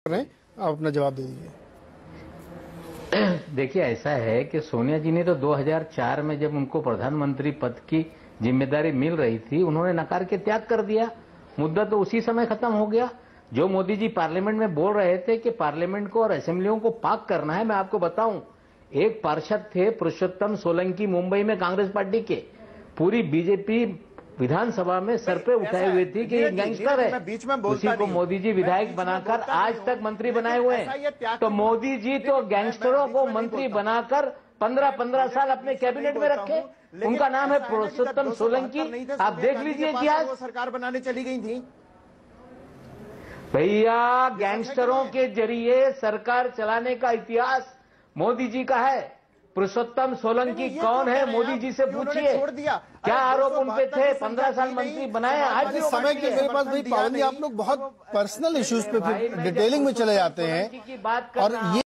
रहे हैं, आप अपना जवाब दे दीजिए। देखिए, ऐसा है कि सोनिया जी ने तो 2004 में जब उनको प्रधानमंत्री पद की जिम्मेदारी मिल रही थी, उन्होंने नकार के त्याग कर दिया। मुद्दा तो उसी समय खत्म हो गया। जो मोदी जी पार्लियामेंट में बोल रहे थे कि पार्लियामेंट को और असेंबलियों को पाक करना है, मैं आपको बताऊं, एक पार्षद थे पुरुषोत्तम सोलंकी, मुंबई में कांग्रेस पार्टी के, पूरी बीजेपी विधानसभा में सर पे उठाए हुए थी कि गैंगस्टर है, उसी को मोदी जी विधायक बनाकर आज तक मंत्री बनाए हुए हैं। तो मोदी जी तो गैंगस्टरों को मंत्री बनाकर 15-15 साल अपने कैबिनेट में रखे। उनका नाम है पुरुषोत्तम सोलंकी। आप देख लीजिए इतिहास। सरकार बनाने चली गई थी भैया, गैंगस्टरों के जरिए सरकार चलाने का इतिहास मोदी जी का है। पुरुषोत्तम सोलंकी कौन है, मोदी जी से पूछिए। क्या आरोप उन पे थे? 15 साल मंत्री बनाए। आज समय के मेरे पास भाई पाबंदी, आप लोग बहुत पर्सनल इश्यूज पे फिर डिटेलिंग में चले जाते हैं और ये